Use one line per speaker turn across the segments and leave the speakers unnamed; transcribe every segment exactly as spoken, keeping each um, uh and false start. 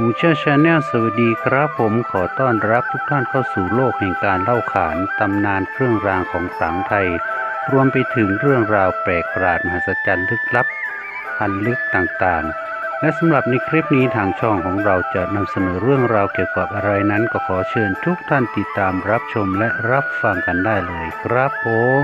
มูเชอร์ชาแนลสวัสดีครับผมขอต้อนรับทุกท่านเข้าสู่โลกแห่งการเล่าขานตำนานเครื่องรางของขลังไทยรวมไปถึงเรื่องราวแปลกประหลาดมหัศจรรย์ลึกลับพันลึกต่างๆและสำหรับในคลิปนี้ทางช่องของเราจะนำเสนอเรื่องราวเกี่ยวกับอะไรนั้นก็ขอเชิญทุกท่านติดตามรับชมและรับฟังกันได้เลยครับผม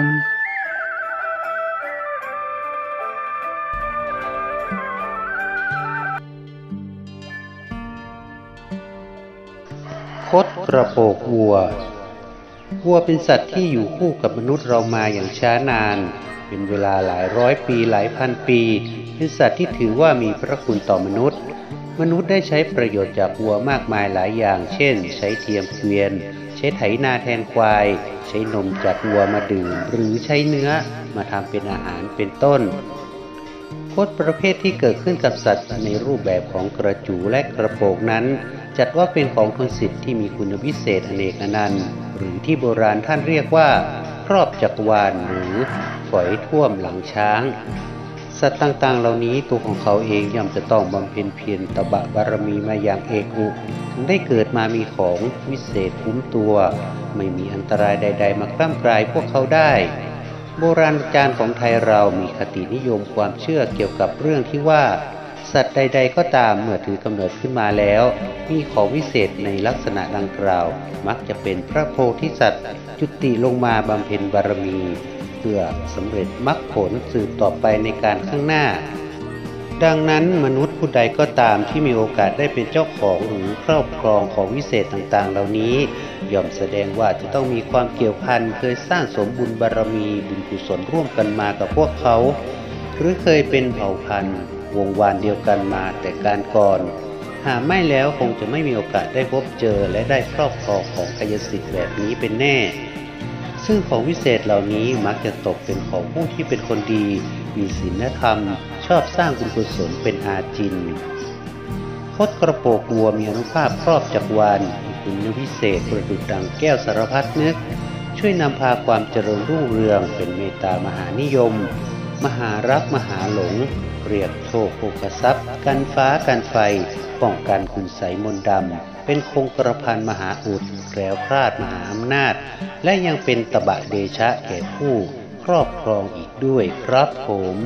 คดกระโปกวัววัวเป็นสัตว์ที่อยู่คู่กับมนุษย์เรามาอย่างช้านานเป็นเวลาหลายร้อยปีหลายพันปีเป็นสัตว์ที่ถือว่ามีพระคุณต่อมนุษย์มนุษย์ได้ใช้ประโยชน์จากวัวมากมายหลายอย่างเช่นใช้เทียมเกวียนใช้ไถนาแทนควายใช้นมจากวัวมาดื่มหรือใช้เนื้อมาทำเป็นอาหารเป็นต้นคดประเภทที่เกิดขึ้นกับสัตว์ในรูปแบบของกระจูและกระโปกนั้นจัดว่าเป็นของทนสิทธิ์ที่มีคุณวิเศษอเนกอนันต์หรือที่โบราณท่านเรียกว่าครอบจักรวาลหรือฝอยท่วมหลังช้างสัตว์ต่างๆเหล่านี้ตัวของเขาเองย่อมจะต้องบำเพ็ญเพียรตบะบารมีมาอย่างเอกอุถึงได้เกิดมามีของวิเศษคุ้มตัวไม่มีอันตรายใดๆมากล้ำกลายพวกเขาได้โบราณอาจารย์ของไทยเรามีคตินิยมความเชื่อเกี่ยวกับเรื่องที่ว่าสัตว์ใดๆก็ตามเมื่อถือกำเนิดขึ้นมาแล้วมีของวิเศษในลักษณะดังกล่าวมักจะเป็นพระโพธิสัตว์จุติลงมาบำเพ็ญบารมีเพื่อสำเร็จมรรคผลสืบต่อไปในการข้างหน้าดังนั้นมนุษย์ผู้ใดก็ตามที่มีโอกาสได้เป็นเจ้าของหรือครอบครองของวิเศษต่างๆเหล่านี้ย่อมแสดงว่าจะต้องมีความเกี่ยวพันเคยสร้างสมบุญบารมีบุญกุศลร่วมกันมากับพวกเขาหรือเคยเป็นเผ่าพันธุ์วงวานเดียวกันมาแต่การก่อนหากไม่แล้วคงจะไม่มีโอกาสได้พบเจอและได้ครอบครองของกายสิทธิ์แบบนี้เป็นแน่ซึ่งของวิเศษเหล่านี้มักจะตกเป็นของผู้ที่เป็นคนดีมีศีลธรรมชอบสร้างบุญกุศลเป็นอาจินคดกระโปกวัวมีอานุภาพครอบจักรวาลมีคุณวิเศษประดุจดังแก้วสารพัดนึกช่วยนำพาความเจริญรุ่งเรืองเป็นเมตตามหานิยมมหารักมหาหลงเรียกโชคโภคทรัพย์กันฟ้ากันไฟป้องกันคุณไสมนต์ดำเป็นคงกระพันมหาอุดแคล้วคลาดมหาอำนาจและยังเป็นตบะเดชะแก่ผู้ครอบครองอีกด้วยครับผม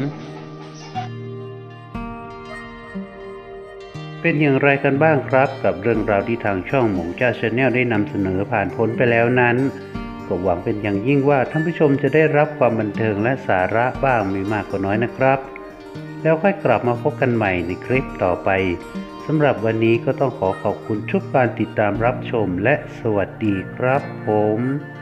เป็นอย่างไรกันบ้างครับกับเรื่องราวที่ทางช่องหมงจ้าชาแนลได้นำเสนอผ่านพ้นไปแล้วนั้นก็หวังเป็นอย่างยิ่งว่าท่านผู้ชมจะได้รับความบันเทิงและสาระบ้างไม่มากก็น้อยนะครับแล้วค่อยกลับมาพบกันใหม่ในคลิปต่อไปสำหรับวันนี้ก็ต้องขอขอบคุณทุกการติดตามรับชมและสวัสดีครับผม